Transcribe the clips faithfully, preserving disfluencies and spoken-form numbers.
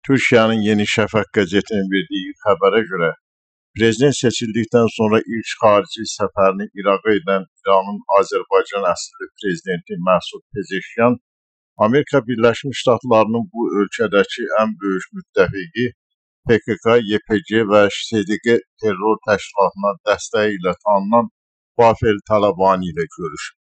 Türkiyənin Yeni Şəfəq qəzetinin verdiyi xəbərə görə, prezident seçildikdən sonra ilk xarici səfərini İraqa edən İranın Azərbaycan əsilli prezidenti Məsud Pezeşkiyan, Amerika Birləşmiş Ştatlarının bu ölkədəki ən böyük müttəfiqi P K K, Y P G və S D Q terror təşkilatına dəstəyi ilə tanınan Bafel Talabani ilə görüşüb.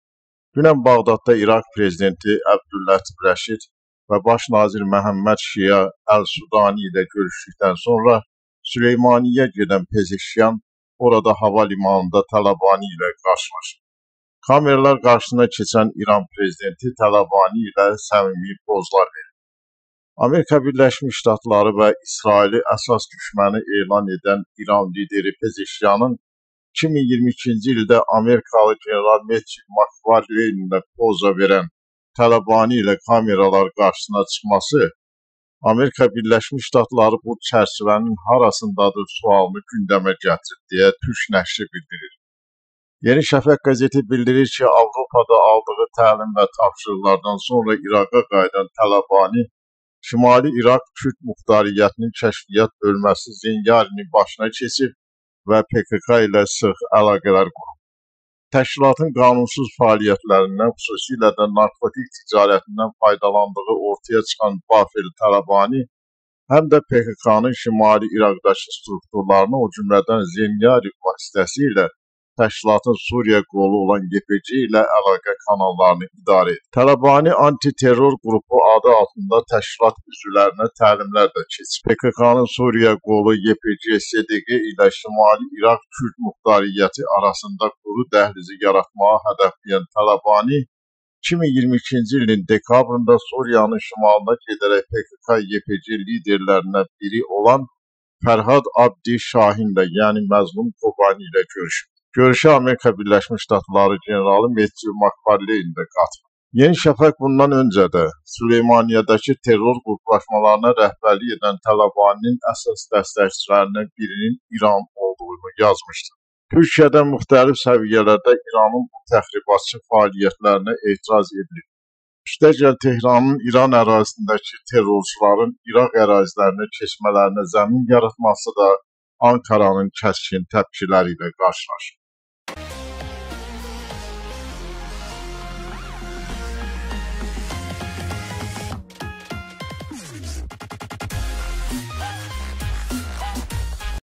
Dünən Bağdadda İraq prezidenti Əbdüllətif Rəşid və baş nazir Məhəmməd Şiya Əl-Sudani ilə görüşdükdən sonra Süleymaniyyə gedən Pezeşkiyan orada hava limanında Talabani ilə qarşılaşıb. Kameralar qarşısına keçən İran prezidenti Talabani ilə səmimi pozlar verib. Amerika Birləşmiş Ştatları və İsraili əsas düşməni elan edən İran lideri Pezeşkiyanın iki min iyirmi ikinci ildə Amerikalı general Matthew McFarlane ilə poza verən Talabani ilə kameralar qarşısına çıxması, Amerika Birləşmiş Ştatları bu çərçivənin harasındadır sualını gündəmə gətirib, deyə Türk nəşri bildirir. Yeni Şəfəq qəzeti bildirir ki, Avropada aldığı təlim və tapşırıqlardan sonra İraqa qayıdan Talabani, Şimali İraq Kürd Muxtariyyətinin kəşfiyyat bölməsi Zengarinin başına keçib və P K K ilə sıx əlaqələr qurub. Təşkilatın qanunsuz fəaliyyətlərindən, xüsusilə də narkotik ticarətindən faydalandığı ortaya çıxan Bafel Talabani, həm də P K K-nın Şimali İraqdakı strukturlarını, o cümlədən Zengari vasitəsilə təşkilatın Suriya qolu olan Y P G ilə əlaqə kanallarını idarə edir. Talabani anti-terror qrupu adı altında təşkilat üzvlərinə təlimlər də keçib. P K K-nın Suriya qolu Y P G S D Q ilə Şimali İraq Kürd Muxtariyyəti arasında quru dəhlizi yaratmağa hədəfləyən Talabani, iki min iyirmi ikinci ilin dekabrında Suriyanın şimalına gedərək P K K Y P G liderlərindən biri olan Fərhad Abdi Şahinlə, yəni Məzlum Kobani ilə görüşüb. Görüşə Amerika Birləşmiş Ştatları generalı Matthew McFarlane də qatılıb. Yeni Şəfəq bundan öncə də Süleymaniyədəki terror qruplaşmalarına rəhbərlik edən Talabaninin əsas dəstəkçilərindən birinin İran olduğunu yazmışdı. Türkiyədən müxtəlif səviyyələrdə İranın bu təxribatçı fəaliyyətlərinə etiraz edilir. Üstəgəl Tehranın İran ərazisindəki terrorçuların İraq ərazilərinə keçmələrinə zəmin yaratması da Ankaranın kəskin təpkiləri ilə qarşılaşır.